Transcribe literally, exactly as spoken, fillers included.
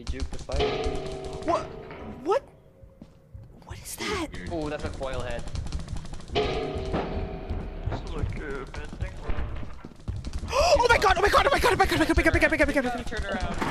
He juked the spider. What? What? What is that? Oh, that's a coil head. This is like a bad thing. Oh my god! Oh my god! Oh my god! Oh my god! Oh my god! Oh my god! Oh my god! Oh my god! Turn around.